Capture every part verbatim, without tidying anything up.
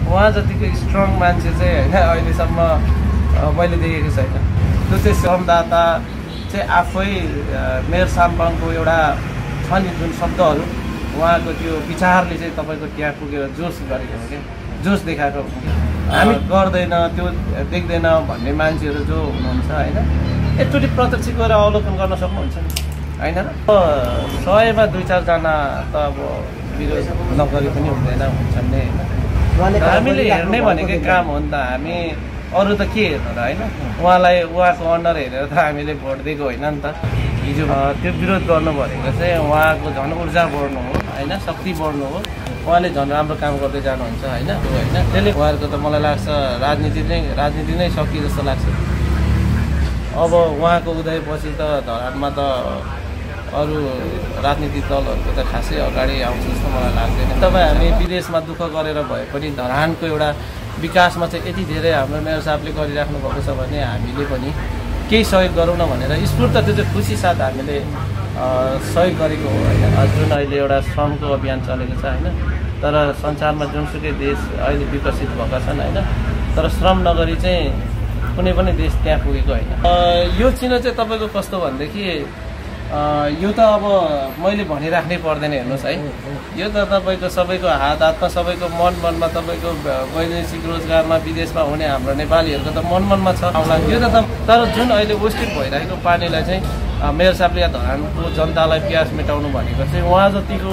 उहाँ जतिको स्ट्रङ मान्छे चाहिँ होइन अहिलेसम्म मैले देखेको छैन। त्यो चाहिँ श्रमदाता चाहिँ आफै मेयर साम्पाङको एउटा छ नि जुन शब्दहरू उहाँको त्यो विचारले चाहिँ तपाईँको त्यहाँ पुगेर जोस गरेको हो क्या, जोस देखाएको हो। हामी गर्दैन त्यो देख्दैन भन्ने मान्छेहरू जो हुनुहुन्छ होइन, एकचोटि प्रत्यक्ष गएर अवलोकन गर्न सक्नुहुन्छ नि होइन र। सयमा दुई चारजना त अब विरोध नगरी पनि हुँदैन हुन्छन् नै होइन। हामीले हेर्ने भनेकै काम हो नि त, हामी अरू त के हेर्नु र होइन। उहाँलाई उहाँको अन्डर हेरेर त हामीले भोट दिएको होइन नि त। हिजो त्यो विरोध गर्नु भनेको चाहिँ उहाँको झन् ऊर्जा बढ्नु हो होइन, शक्ति बढ्नु हो। उहाँले झन् राम्रो काम गर्दै जानुहुन्छ होइन होइन। त्यसले उहाँहरूको त मलाई लाग्छ राजनीति नै राजनीति नै सकियो जस्तो लाग्छ। अब उहाँको उदयपछि त धरानमा त अरू राजनीतिक दलहरूको त खासै अगाडि आउँछ जस्तो मलाई लाग्दैन। तपाईँ हामी विदेशमा दुःख गरेर भए पनि धरानको एउटा विकासमा चाहिँ यति धेरै हाम्रो मेयर साहबले गरिराख्नु भएको छ भने हामीले पनि केही सहयोग गरौँ न भनेर स्फूर्त त्यो चाहिँ खुसी साथ हामीले सहयोग गरेको हो होइन। जुन अहिले एउटा श्रमको अभियान चलेको छ होइन, तर संसारमा जुनसुकै देश अहिले विकसित भएका छन् होइन, तर श्रम नगरी चाहिँ कुनै पनि देश त्यहाँ पुगेको होइन। यो चिनो चाहिँ तपाईँको कस्तो भनेदेखि यो त अब मैले भनिराख्नै पर्दैन हेर्नुहोस् है। यो त तपाईँको सबैको हात हातमा सबैको मन मनमा तपाईँको वैदेशिक रोजगारमा विदेशमा हुने हाम्रो नेपालीहरूको त मन मनमा छ आउला। यो त तर जुन अहिले वेस्टेड भइरहेको पानीलाई चाहिँ मेयर साहबले या धरानको जनतालाई प्यास मेटाउनु भनेको चाहिँ उहाँ जतिको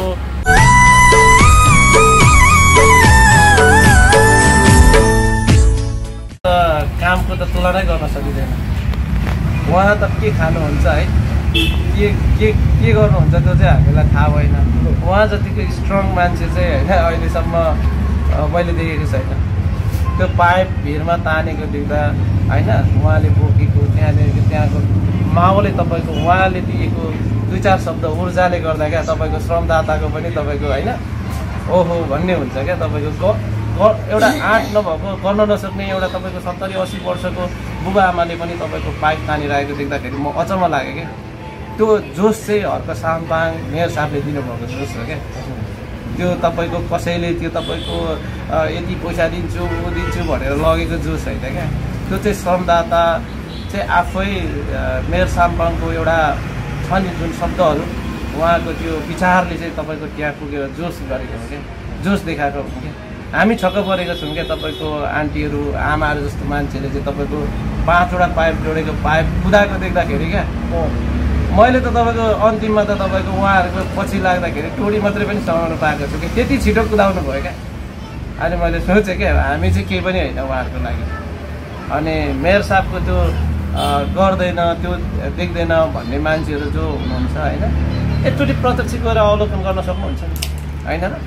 कामको त तुलनै गर्न सकिँदैन। उहाँ त के खानुहुन्छ है, के के के गर्नुहुन्छ त्यो चाहिँ हामीलाई थाहा भएन। उहाँ जतिको स्ट्रङ मान्छे चाहिँ होइन अहिलेसम्म मैले देखेको छैन। त्यो पाइप भिरमा तानेको देख्दा होइन, उहाँले बोकेको त्यहाँदेखि त्यहाँको माहौलै तपाईँको उहाँले दिएको दुई चार शब्द ऊर्जाले गर्दा क्या तपाईँको श्रमदाताको पनि तपाईँको होइन ओहो भन्ने हुन्छ क्या। तपाईँको एउटा आँट नभएको गर्न नसक्ने एउटा तपाईँको सत्तरी अस्सी वर्षको बुबा आमाले पनि तपाईँको पाइप तानिरहेको देख्दाखेरि म अचम्म लाग्यो क्या। त्यो जोस चाहिँ हर्क साम्पाङ मेयर साहबले दिनुभएको जोस हो क्या। त्यो तपाईँको कसैले त्यो तपाईँको यति पैसा दिन्छु ऊ दिन्छु भनेर लगेको जोस होइन क्या। त्यो चाहिँ श्रमदाता चाहिँ आफै मेयर साम्पाङको एउटा छ नि जुन शब्दहरू उहाँको त्यो विचारले चाहिँ तपाईँको त्यहाँ पुगेर जोस गरेको हो क्या, जोस देखाएको हो क्या। हामी छक्क परेको छौँ क्या। तपाईँको आन्टीहरू आमाहरू जस्तो मान्छेले चाहिँ तपाईँको पाँचवटा पाइप जोडेको पाइप कुदाएको देख्दाखेरि क्या मैले त तपाईँको अन्तिममा त तपाईँको उहाँहरूको पछि लाग्दाखेरि टोडी मात्रै पनि समाउनु पाएको छु कि त्यति छिटो कुदाउनु भयो क्या। अनि मैले सोचेँ क्या हामी चाहिँ केही पनि होइन उहाँहरूको लागि। अनि मेयर साहबको त्यो गर्दैन त्यो देख्दैन भन्ने मान्छेहरू जो हुनुहुन्छ होइन, एकचोटि प्रत्यक्ष गएर अवलोकन गर्न सक्नुहुन्छ नि होइन र।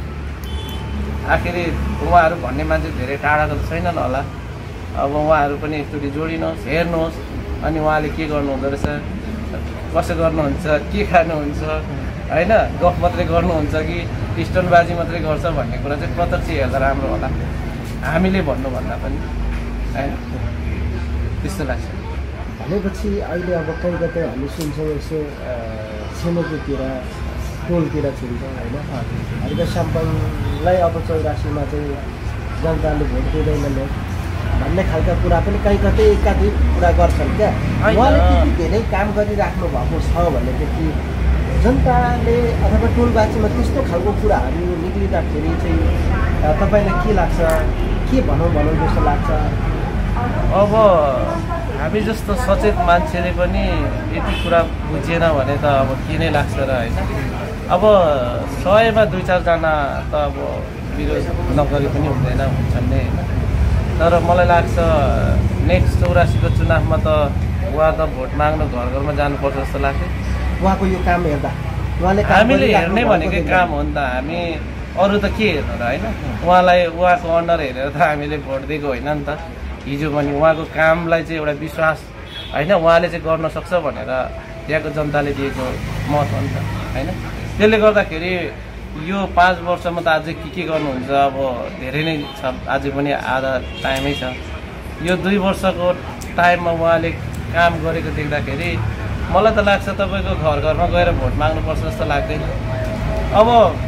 आखिरी उहाँहरू भन्ने मान्छे धेरै टाढाको त छैनन् होला। अब उहाँहरू पनि एकचोटि जोडिनुहोस् हेर्नुहोस् अनि उहाँले के गर्नुहुँदो रहेछ, कसो गर्नुहुन्छ, के खानुहुन्छ होइन, गफ मात्रै गर्नुहुन्छ कि स्टोनबाजी मात्रै गर्छ भन्ने कुरा चाहिँ प्रत्यक्ष हेर्दा राम्रो होला हामीले भन्नुभन्दा पनि होइन, त्यस्तो लाग्छ। भनेपछि अहिले अब कहीँ कतै हामी सुन्छौँ यसो छिमेकीतिर टोलतिर सुन्छौँ होइन, हरिका साम्पाङलाई अब चौरासीमा चाहिँ जनताले भोट दिँदैनन् भन्ने खालका कुरा पनि कहीँ कतै एकाधिक कुरा गर्छन् क्या। उहाँले त्यति धेरै काम गरिराख्नु भएको छ भनेदेखि जनताले अथवा टोलबाजीमा त्यस्तो खालको कुराहरू निक्लिँदाखेरि चाहिँ तपाईँलाई के लाग्छ, के भनौँ भनौँ जस्तो लाग्छ? अब हामी जस्तो सचेत मान्छेले पनि यति कुरा बुझेन भने त अब के नै लाग्छ र होइन। अब सयमा दुई चारजना त अब विरोध नगरी पनि हुँदैन हुन्छन् नै होइन। तर मलाई लाग्छ नेक्स्ट चौरासीको चुनावमा त उहाँ त भोट माग्नु घर घरमा जानुपर्छ जस्तो लाग्छ। उहाँको यो काम हेर्दा उहाँले हामीले हेर्ने भनेकै काम हो नि त। हामी अरू त के हेर्नु र होइन। उहाँलाई उहाँको अन्डर हेरेर त हामीले भोट दिएको होइन नि त। हिजो पनि उहाँको कामलाई चाहिँ एउटा विश्वास होइन उहाँले चाहिँ गर्न सक्छ भनेर त्यहाँको जनताले दिएको मत हो नि त होइन। त्यसले गर्दाखेरि यो पाँच वर्षमा त अझै के के गर्नुहुन्छ अब धेरै नै छ, अझै पनि आधा टाइमै छ। यो दुई वर्षको टाइममा उहाँले काम गरेको देख्दाखेरि मलाई त लाग्छ तपाईँको घर घरमा गएर भोट माग्नुपर्छ जस्तो लाग्दैन। अब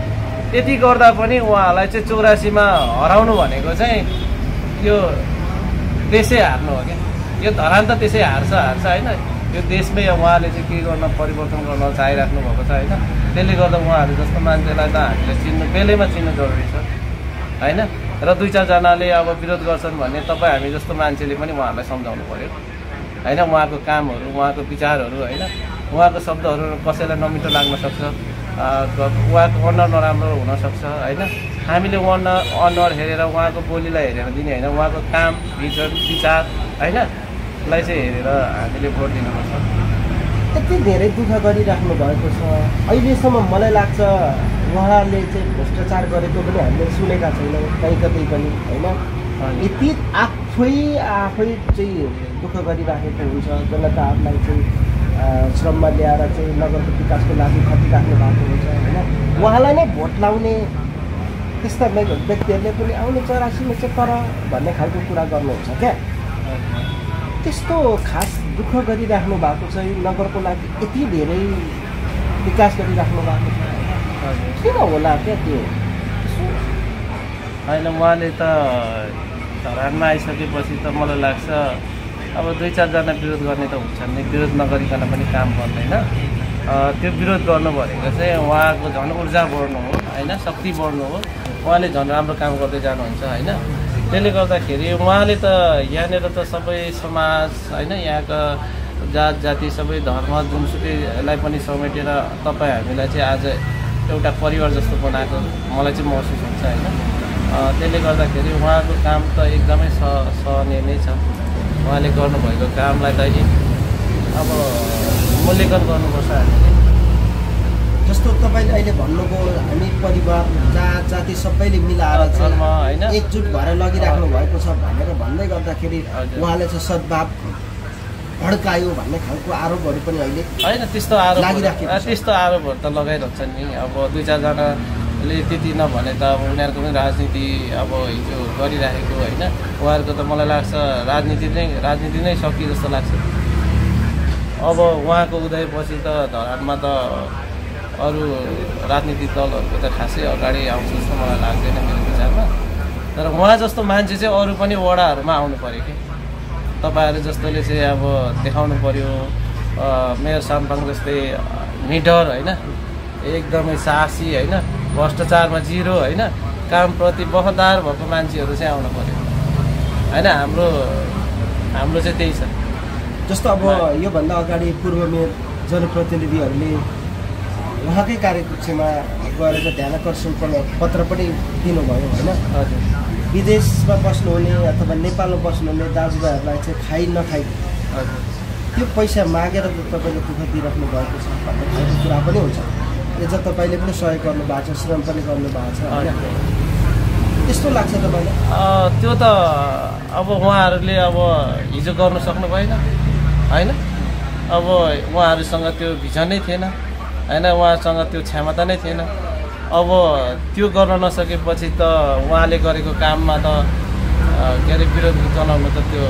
त्यति गर्दा पनि उहाँलाई चाहिँ चौरासीमा हराउनु भनेको चाहिँ यो देशै हार्नु हो क्या। यो धरान त त्यसै हार्छ हार्छ होइन। यो देशमै उहाँले चाहिँ के गर्न परिवर्तन गर्न चाहिराख्नु भएको छ होइन। त्यसले गर्दा उहाँहरू जस्तो मान्छेलाई त हामीले चिन्नु बेलैमा चिन्नु जरुरी छ होइन। र दुई चारजनाले अब विरोध गर्छन् भन्ने तपाईँ हामी जस्तो मान्छेले पनि उहाँहरूलाई सम्झाउनु पऱ्यो होइन। उहाँको कामहरू उहाँको विचारहरू होइन उहाँको शब्दहरू कसैलाई नमिठो लाग्न सक्छ, उहाँको अनुहार नराम्रो हुनसक्छ होइन। हामीले अनुहार अनुहार हेरेर उहाँको बोलीलाई हेरेर दिने होइन, उहाँको काम विचार विचार होइन लाई चाहिँ हेरेर हामीले भोट दिनुपर्छ। यति धेरै दुःख गरिराख्नु भएको छ अहिलेसम्म। मलाई लाग्छ उहाँले चाहिँ भ्रष्टाचार गरेको पनि हामीले सुनेका छैनौँ कहीँ कतै पनि होइन। यति आफै आफै चाहिँ दुःख गरिराखेको हुन्छ। जनताहरूलाई चाहिँ श्रममा ल्याएर चाहिँ नगरको विकासको लागि खटिराख्नु भएको हुन्छ होइन। उहाँलाई नै भोट लाउने त्यस्ता व्यक्तिहरूले पनि आउने चौरासीमा चाहिँ तर भन्ने खालको कुरा गर्नुहुन्छ क्या। त्यस्तो खास दुःख गरिराख्नु भएको छ नगरको लागि यति धेरै विकास गरिराख्नु भएको छ किन होला क्या त्यो होइन। उहाँले त धरानमा आइसकेपछि त मलाई लाग्छ अब दुई चारजना विरोध गर्ने त हुन्छन् नि, विरोध नगरिकन पनि काम गर्दैन। त्यो विरोध गर्नु भनेको चाहिँ उहाँको झन् ऊर्जा बढ्नु हो होइन, शक्ति बढ्नु हो। उहाँले झन् राम्रो काम गर्दै जानुहुन्छ होइन। त्यसले गर्दाखेरि उहाँले त यहाँनिर त सबै समाज होइन यहाँका जात जाति सबै धर्म जुनसुकैलाई पनि समेटेर तपाईँ हामीलाई चाहिँ आज एउटा परिवार जस्तो बनाएको मलाई चाहिँ महसुस हुन्छ होइन। त्यसले गर्दाखेरि उहाँको काम त एकदमै स सहने नै छ। उहाँले गर्नुभएको कामलाई त अब मूल्याङ्कन गर्नुपर्छ हामीले। जस्तो तपाईँले अहिले भन्नुभयो हामी परिवार जात जाति सबैले मिलाएर धर्म होइन एकजुट भएर लगिराख्नु भएको छ भनेर भन्दै गर्दाखेरि उहाँले चाहिँ सद्भाव भड्कायो भन्ने खालको आरोपहरू पनि अहिले होइन। त्यस्तो आरोप त्यस्तो आरोपहरू त लगाइरहेछन् नि। अब दुई चारजनाले त्यति नभने त अब उनीहरूको पनि राजनीति अब हिजो गरिराखेको होइन। उहाँहरूको त मलाई लाग्छ राजनीति नै राजनीति नै सकियो जस्तो लाग्छ। अब उहाँको उदयपछि त धरानमा त अरू राजनीतिक दलहरूको त खासै अगाडि आउँछ जस्तो मलाई लाग्दैन मेरो विचारमा। तर उहाँ जस्तो मान्छे चाहिँ अरू पनि वडाहरूमा आउनु पऱ्यो कि। तपाईँहरू जस्तोले चाहिँ अब देखाउनु पऱ्यो मेयर साम्पाङ जस्तै निडर होइन, एकदमै साहसी होइन, भ्रष्टाचारमा जिरो होइन, कामप्रति वफादार भएको मान्छेहरू चाहिँ आउनु पऱ्यो होइन। हाम्रो हाम्रो चाहिँ त्यही छ। जस्तो अब योभन्दा अगाडि पूर्व मेयर जनप्रतिनिधिहरूले उहाँकै कार्यकक्षमा गएर चाहिँ ध्यान आकर्षण पत्र पनि दिनुभयो होइन। हजुर विदेशमा बस्नुहुने अथवा नेपालमा बस्नुहुने दाजुभाइहरूलाई चाहिँ खाइ नखाइ त्यो पैसा मागेर तपाईँले दुःख दिइराख्नु भएको छ भन्ने खालको कुरा पनि हुन्छ। एज तपाईँले पनि सहयोग गर्नु भएको छ, श्रम पनि गर्नु भएको छ होइन। त्यस्तो लाग्छ तपाईँलाई? त्यो त अब उहाँहरूले अब हिजो गर्नु सक्नु भएन होइन। अब उहाँहरूसँग त्यो भिजन नै थिएन होइन, उहाँसँग त्यो क्षमता नै थिएन। अब त्यो गर्न नसकेपछि त उहाँले गरेको काममा त के अरे विरोध जनाउनु त त्यो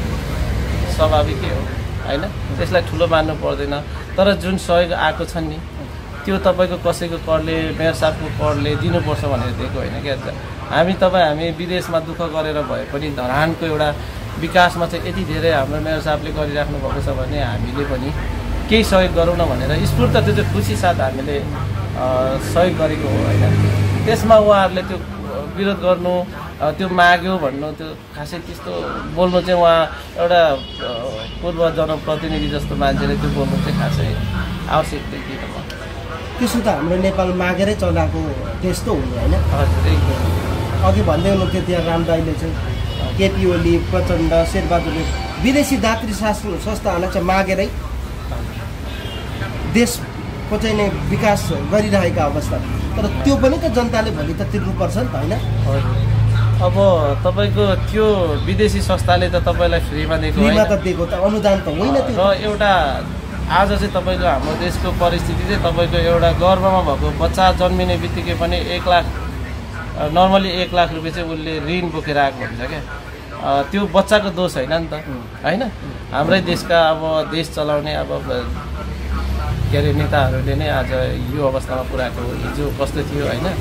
स्वाभाविकै हो होइन। त्यसलाई ठुलो मान्नु पर्दैन। तर जुन सहयोग आएको छ नि त्यो तपाईँको कसैको करले मेयर साहबको करले दिनुपर्छ भनेर दिएको होइन क्या। हामी तपाईँ हामी विदेशमा दुःख गरेर भए पनि धरानको एउटा विकासमा चाहिँ यति धेरै हाम्रो मेयर साहबले गरिराख्नु भएको छ भने हामीले पनि केही सहयोग गरौँ न भनेर स्फूर्त त्यो चाहिँ खुसी साथ हामीले सहयोग गरेको हो होइन। त्यसमा उहाँहरूले त्यो विरोध गर्नु त्यो माग्यो भन्नु त्यो खासै त्यस्तो बोल्नु चाहिँ उहाँ एउटा पूर्व जनप्रतिनिधि जस्तो मान्छेले त्यो बोल्नु चाहिँ खासै आवश्यक देखिएको म। त्यसो त हाम्रो नेपाल मागेरै चलाएको देश त हुनु होइन। हजुर एकदम अघि भन्दै हुनुहुन्थ्यो त्यहाँ रामदाईले चाहिँ केपी ओली प्रचण्ड शेरबहादुरले विदेशी दात्री शास्त्र संस्थाहरूलाई चाहिँ मागेरै देशको चाहिँ नै विकास गरिरहेका अवस्था। तर त्यो पनि त जनताले भोलि त तिर्नुपर्छ नि त होइन। अब तपाईँको त्यो विदेशी संस्थाले त तपाईँलाई फ्रीमा दिएको फ्रीमा त दिएको त अनुदान त होइन त्यो। र एउटा आज चाहिँ तपाईँको हाम्रो देशको परिस्थिति चाहिँ तपाईँको एउटा गर्भमा भएको बच्चा जन्मिने बित्तिकै पनि एक लाख नर्मली एक लाख रुपियाँ चाहिँ उसले ऋण बोकेर आएको हुन्छ क्या। त्यो बच्चाको दोष होइन नि त होइन। हाम्रै देशका अब देश चलाउने अब के अरे नेताहरूले नै आज यो अवस्थामा पुऱ्याएको हो। हिजो कस्तो थियो होइन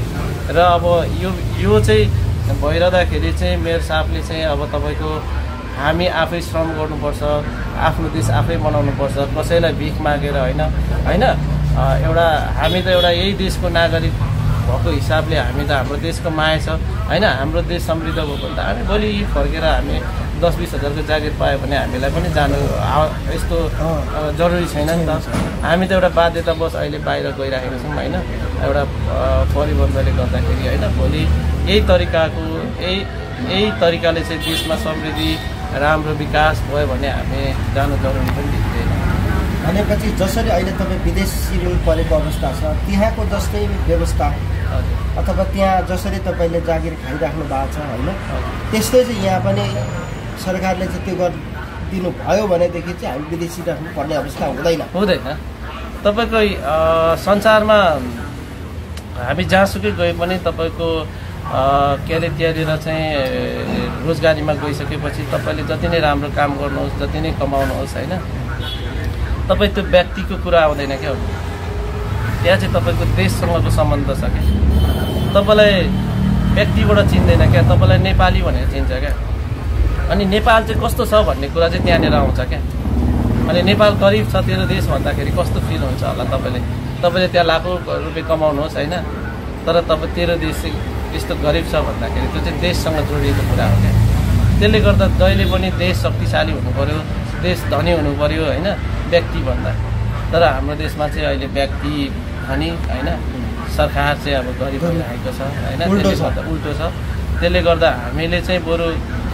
र अब यो यो चाहिँ भइरहँदाखेरि चाहिँ मेयर साहबले चाहिँ अब तपाईँको हामी आफै श्रम गर्नुपर्छ, आफ्नो देश आफै बनाउनुपर्छ, कसैलाई भिख मागेर होइन होइन एउटा हामी त एउटा यही देशको नागरिक भएको हिसाबले हामी त हाम्रो देशको माया छ होइन, हाम्रो देश समृद्ध भयो भने त हामी भोलि फर्केर हामी दस बिस हजारको ज्याकेट पायो भने हामीलाई पनि जानु यस्तो जरुरी छैन नि त। हामी त एउटा बाध्यतावश अहिले बाहिर गइराखेका छौँ होइन, एउटा परिबन्धले गर्दाखेरि होइन। भोलि यही तरिकाको यही यही तरिकाले चाहिँ देशमा समृद्धि राम्रो विकास भयो भने हामी जानु जरुरी पनि देखिँदैन। भनेपछि जसरी अहिले तपाईँ विदेश सिरुल परेको अवस्था छ त्यहाँको जस्तै व्यवस्था अथवा त्यहाँ जसरी तपाईँले जागिर खाइराख्नु भएको छ होइन, त्यस्तै चाहिँ यहाँ पनि सरकारले चाहिँ त्यो गरिदिनु भयो भनेदेखि चाहिँ हामी विदेशी राख्नु पर्ने अवस्था हुँदैन हुँदैन। तपाईँको संसारमा हामी जहाँसुकै गए पनि तपाईँको के अरे त्यहाँनिर चाहिँ रोजगारीमा गइसकेपछि तपाईँले जति नै राम्रो काम गर्नुहोस्, जति नै कमाउनुहोस् होइन, तपाईँ त्यो व्यक्तिको कुरा आउँदैन क्या हो। त्यहाँ चाहिँ तपाईँको देशसँगको सम्बन्ध छ क्या, तपाईँलाई व्यक्तिबाट चिन्दैन क्या, तपाईँलाई नेपाली भनेर चिन्छ क्या। अनि नेपाल चाहिँ कस्तो छ भन्ने कुरा चाहिँ त्यहाँनिर आउँछ क्या। अनि नेपाल गरिब छ तेरो देश भन्दाखेरि कस्तो फिल हुन्छ होला तपाईँले, तपाईँले त्यहाँ लाखौँ रुपियाँ कमाउनुहोस् होइन, तर तपाईँ तेरो देश चाहिँ यस्तो गरिब छ भन्दाखेरि त्यो चाहिँ देशसँग जोडिएको कुरा हो क्या। त्यसले गर्दा जहिले पनि देश शक्तिशाली हुनु पऱ्यो, देश धनी हुनु पऱ्यो होइन व्यक्तिभन्दा। तर हाम्रो देशमा चाहिँ अहिले व्यक्ति धनी होइन, सरकार चाहिँ अब गरिब भइरहेको छ होइन, त्यसले गर्दा उल्टो छ। त्यसले गर्दा हामीले चाहिँ बरु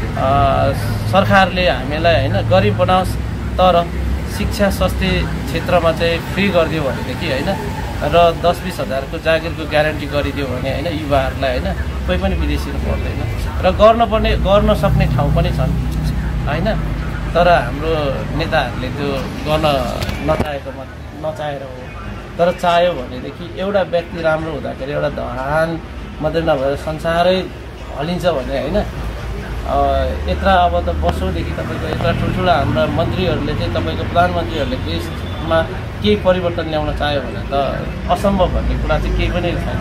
सरकारले हामीलाई होइन गरिब बनाओस् तर शिक्षा स्वास्थ्य क्षेत्रमा चाहिँ फ्री गरिदियो भनेदेखि होइन, र दस बिस हजारको जागिरको ग्यारेन्टी गरिदियो भने होइन युवाहरूलाई होइन कोही पनि विदेशीहरू पर्दैन, र गर्नुपर्ने गर्न सक्ने ठाउँ पनि छन् होइन। तर हाम्रो नेताहरूले त्यो गर्न नचाहेको नचाहेर हो। तर चाह्यो भनेदेखि एउटा व्यक्ति राम्रो हुँदाखेरि एउटा धरान मात्रै नभएर संसारै हलिन्छ भने होइन। यत्र अब त वर्षौँदेखि तपाईँको यत्र ठुल्ठुला हाम्रा मन्त्रीहरूले चाहिँ तपाईँको प्रधानमन्त्रीहरूले देशमा केही परिवर्तन ल्याउन चाह्यो भने त असम्भव भन्ने कुरा चाहिँ केही पनि छैन।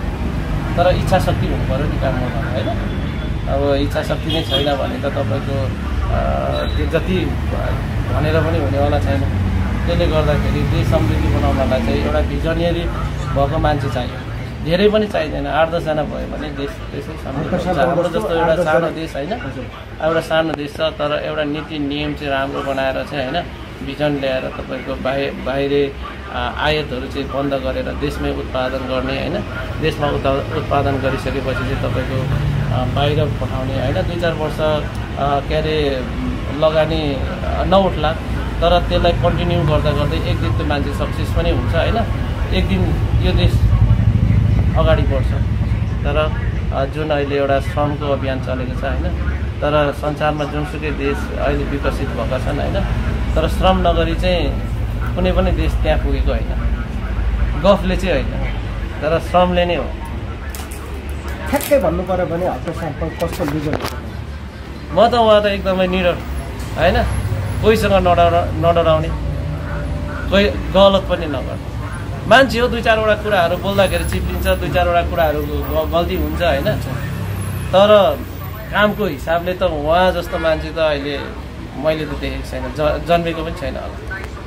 तर इच्छा शक्ति हुनु पऱ्यो नि काम गर्नु होइन। अब इच्छा शक्ति नै छैन भने त तपाईँको त्यो जति भनेर पनि हुनेवाला छैन। त्यसले गर्दाखेरि देश समृद्धि बनाउनलाई चाहिँ एउटा भिजनरी भएको मान्छे चाहियो, धेरै पनि चाहिँदैन। आठ दसजना भयो भने देश त्यसै समृद्ध हुन्छ। हाम्रो जस्तो एउटा सानो देश होइन, एउटा सानो देश छ तर एउटा नीति नियम चाहिँ राम्रो बनाएर चाहिँ होइन भिजन ल्याएर तपाईँको बाहिर बाहिरी आयातहरू चाहिँ बन्द गरेर देशमै उत्पादन गर्ने होइन। देशमा उता उत्पादन गरिसकेपछि चाहिँ तपाईँको बाहिर पठाउने होइन। दुई चार वर्ष के अरे लगानी नउठ्ला तर त्यसलाई कन्टिन्यू गर्दा गर्दै एक दिन त्यो मान्छे सक्सेस पनि हुन्छ होइन। एक दिन यो देश अगाडि बढ्छ। तर जुन अहिले एउटा श्रमको अभियान चलेको छ होइन, तर संसारमा जुनसुकै देश अहिले विकसित भएका छन् होइन, तर श्रम नगरी चाहिँ कुनै पनि देश त्यहाँ पुगेको होइन। गफले चाहिँ होइन तर श्रमले नै हो। ठ्याक्कै भन्नु पऱ्यो भने हप्ता सालमा कस्तो लिडर म त उहाँ त एकदमै निडर होइन, कोहीसँग नडरा नडराउने, कोही गलत पनि नगर्ने मान्छे हो। दुई चारवटा कुराहरू बोल्दाखेरि चिप्लिन्छ, दुई चारवटा कुराहरू गल्ती हुन्छ होइन। तर कामको हिसाबले त उहाँ जस्तो मान्छे त अहिले मैले त देखेको छैन, ज जन्मेको पनि छैन होला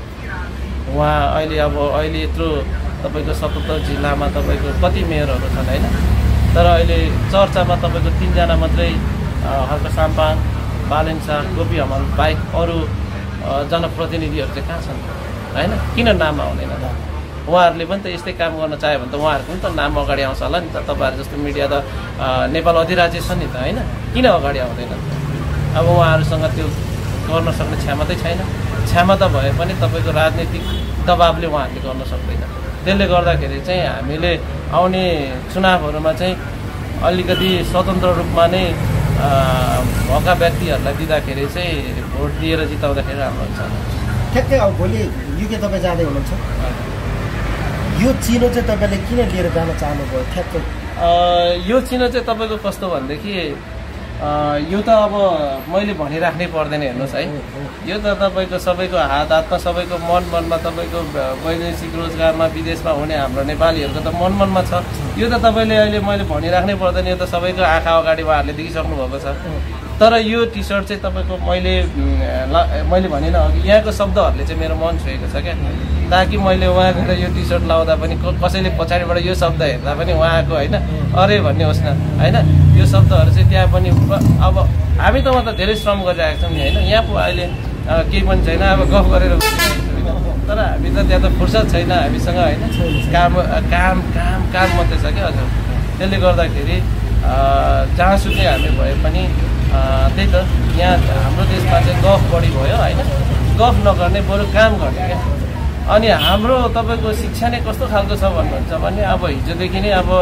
उहाँ। अहिले अब अहिले यत्रो तपाईँको सतहत्तर जिल्लामा तपाईँको कति मेयरहरू छन् होइन, तर अहिले चर्चामा तपाईँको तिनजना मात्रै हर्क साम्पाङ, बालेन शाह, गोपी हमाल बाहेक अरू जनप्रतिनिधिहरू चाहिँ कहाँ छन् होइन। किन नाम आउँदैन त? उहाँहरूले पनि त यस्तै काम गर्न चाह्यो भने त उहाँहरूको पनि त नाम अगाडि आउँछ होला नि त। तपाईँहरू जस्तो मिडिया त नेपाल अधिराज्य छ नि त होइन, किन अगाडि आउँदैन? अब उहाँहरूसँग त्यो गर्न सक्ने क्षमतै छैन। क्षमता भए पनि तपाईँको राजनीतिक दबावले उहाँहरूले गर्न सक्दैन। त्यसले गर्दाखेरि चाहिँ हामीले आउने चुनावहरूमा चाहिँ अलिकति स्वतन्त्र रूपमा नै भएका व्यक्तिहरूलाई दिँदाखेरि चाहिँ भोट दिएर जिताउँदाखेरि राम्रो हुन्छ। ठ्याक्कै अब भोलि युके तपाईँ जाँदै हुनुहुन्छ, यो चिनो चाहिँ तपाईँले किन लिएर जान चाहनुभयो? ठ्याक्कै यो चिनो चाहिँ तपाईँको कस्तो भनेदेखि यो त अब मैले भनिराख्नै पर्दैन हेर्नुहोस् है। यो त तपाईँको सबैको हात हातमा सबैको मन मनमा तपाईँको वैदेशिक रोजगारमा विदेशमा हुने हाम्रो नेपालीहरूको त मन मनमा छ। यो त तपाईँले अहिले मैले भनिराख्नै पर्दैन, यो त सबैको आँखा अगाडि उहाँहरूले देखिसक्नु भएको छ। तर यो टी सर्ट चाहिँ तपाईँको मैले मैले भनेन अघि, यहाँको शब्दहरूले चाहिँ मेरो मन छुएको छ क्या, ताकि मैले उहाँ गएर यो टी सर्ट लाउँदा पनि कसैले पछाडिबाट यो शब्द हेर्दा पनि उहाँको होइन अरे भन्ने होस् न होइन। यो शब्दहरू चाहिँ त्यहाँ पनि अब हामी त म त धेरै श्रम गरिरहेको छौँ नि होइन, यहाँ पो अहिले केही पनि छैन, अब गफ गरेर तर हामी त त्यहाँ त फुर्सद छैन हामीसँग होइन, काम काम काम काम मात्रै छ क्या हजुर। त्यसले गर्दाखेरि जहाँसुकै हामी भए पनि त्यही त यहाँ हाम्रो देशमा चाहिँ गफ बढी भयो होइन, गफ नगर्ने बरु काम गर्ने क्या। अनि हाम्रो तपाईँको शिक्षा नै कस्तो खालको छ भन्नुहुन्छ भने अब हिजोदेखि नै अब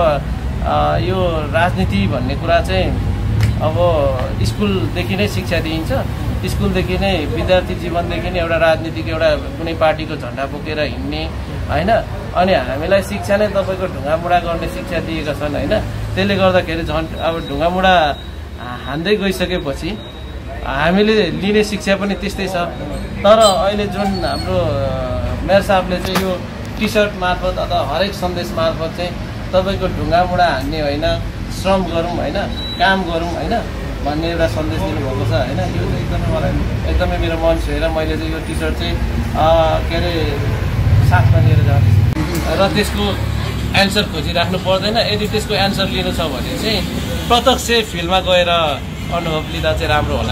यो राजनीति भन्ने कुरा चाहिँ अब स्कुलदेखि नै शिक्षा दिइन्छ, स्कुलदेखि नै विद्यार्थी जीवनदेखि नै एउटा राजनीतिको एउटा कुनै पार्टीको झन्डा बोकेर हिँड्ने होइन। अनि हामीलाई शिक्षा नै तपाईँको ढुङ्गामुढा गर्ने शिक्षा दिएका छन् होइन। त्यसले गर्दाखेरि झन् अब ढुङ्गामुढा हान्दै गइसकेपछि हामीले लिने शिक्षा पनि त्यस्तै छ। तर अहिले जुन हाम्रो मेयर साहबले चाहिँ यो टी सर्ट मार्फत अथवा हरेक सन्देश मार्फत चाहिँ तपाईँको ढुङ्गामुढा हान्ने होइन, श्रम गरौँ होइन, काम गरौँ होइन भन्ने एउटा सन्देश दिनुभएको छ होइन। यो चाहिँ एकदमै मलाई एकदमै मेरो मन छुएर मैले चाहिँ यो टी सर्ट चाहिँ के अरे साथमा लिएर जाँदैछु र त्यसको एन्सर खोजिराख्नु पर्दैन। यदि त्यसको एन्सर लिनु छ भने चाहिँ प्रत्यक्ष फिल्डमा गएर अनुभव लिँदा चाहिँ राम्रो होला।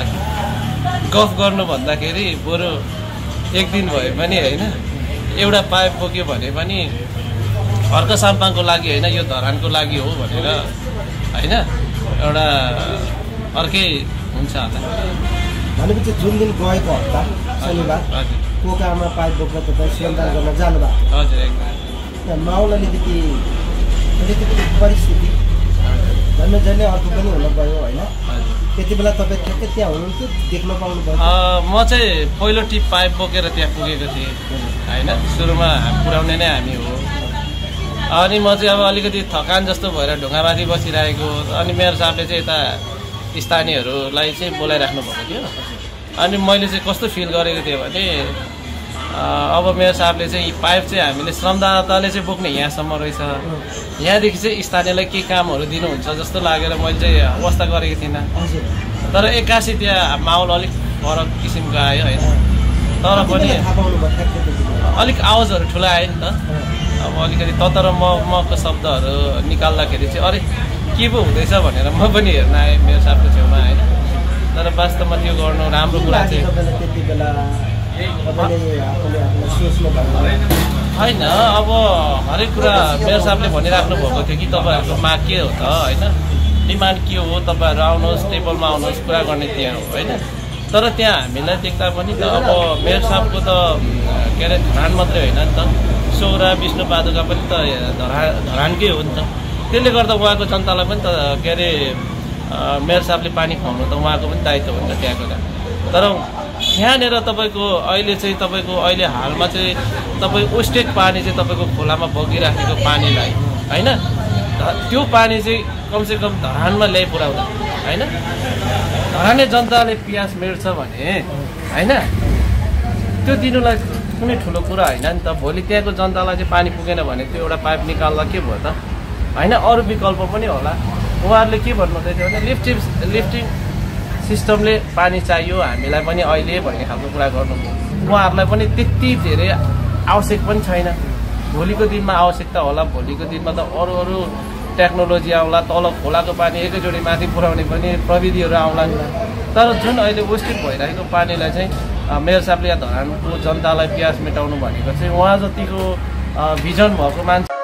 गफ गर्नु भन्दाखेरि बरु एक दिन भए पनि होइन, एउटा पाइप बोक्यो भने पनि अर्क साम्पाङको लागि होइन, यो धरानको लागि हो भनेर होइन एउटा अर्कै हुन्छ होला। भनेपछि जुन दिन गएको हप्ता शनिबार कोकामा पाइप बोक्न तपाईँ श्रमदान गर्न जानुभएको हजुर एकदम माहौल अलिकति अलिकति परिस्थिति झन्डै झन्डै अर्को पनि हुन गयो होइन। त्यति बेला तपाईँ ठ्याक्कै त्यहाँ हुनुहुन्थ्यो, देख्न पाउनुभयो? म चाहिँ पहिलो टिप पाइप बोकेर त्यहाँ पुगेको थिएँ होइन, सुरुमा पुर्याउने नै हामी हो। अनि म चाहिँ अब अलिकति थकान जस्तो भएर ढुङ्गामाथि बसिरहेको, अनि मेयर साहबले चाहिँ यता स्थानीयहरूलाई चाहिँ बोलाइराख्नु भएको थियो। अनि मैले चाहिँ कस्तो फिल गरेको थिएँ भने अब मेयर साहबले चाहिँ पाइप चाहिँ हामीले श्रमदाताले चाहिँ बोक्ने यहाँसम्म रहेछ, यहाँदेखि चाहिँ स्थानीयलाई के कामहरू दिनुहुन्छ जस्तो लागेर मैले चाहिँ अवस्था गरेको थिइनँ। तर एक्कासी त्यहाँ माहौल अलिक फरक किसिमको आयो होइन। तर पनि अलिक आवाजहरू ठुलो आयो नि त, अब अलिकति ततर म मको शब्दहरू निकाल्दाखेरि चाहिँ अरे के पो हुँदैछ भनेर म पनि हेर्न आएँ मेरो साथको छेउमा होइन। तर वास्तवमा त्यो गर्नु राम्रो कुरा चाहिँ होइन। अब हरेक कुरा मेयर साहबले भनिराख्नु भएको थियो कि तपाईँहरूको माग के हो त होइन, डिमान्ड के हो, तपाईँहरू आउनुहोस् टेबलमा आउनुहोस् कुरा गर्ने त्यहाँ हो होइन। तर त्यहाँ हामीलाई देख्दा पनि त अब मेयर साहबको त के अरे धरान मात्रै होइन नि त, सौरा विष्णु पादुका पनि त धरा धरानकै हो नि त। त्यसले गर्दा उहाँको जनतालाई पनि त के अरे मेयर साहबले पानी खुवाउनु त उहाँको पनि दायित्व हो नि त त्यहाँको। तर यहाँनिर तपाईँको अहिले चाहिँ तपाईँको अहिले हालमा चाहिँ तपाईँ वेस्टेड पानी चाहिँ तपाईँको खोलामा बगिराखेको पानीलाई होइन, त्यो पानी चाहिँ कमसेकम धरानमा ल्याइ पुऱ्याउँदा होइन, धराने जनताले पियास मेट्छ भने होइन त्यो दिनुलाई कुनै ठुलो कुरा होइन नि त। भोलि त्यहाँको जनतालाई चाहिँ पानी पुगेन भने त्यो एउटा पाइप निकाल्दा के भयो त होइन, अरू विकल्प पनि होला। उहाँहरूले के भन्नुहुँदैछ भने लिफ्टिङ लिफ्टिङ सिस्टमले पानी चाहियो हामीलाई पनि अहिले भन्ने खालको कुरा गर्नुभयो। उहाँहरूलाई पनि त्यति धेरै आवश्यक पनि छैन, भोलिको दिनमा आवश्यकता होला, भोलिको दिनमा त अरू अरू टेक्नोलोजी आउला, तल खोलाको पानी एकैचोटि माथि पुर्याउने पनि प्रविधिहरू आउला। तर जुन अहिले वेस्टेड भइरहेको पानीलाई चाहिँ मेयर साहबले यहाँ धरानको जनतालाई प्यास मेटाउनु भनेको चाहिँ उहाँ जतिको भिजन भएको मान्छे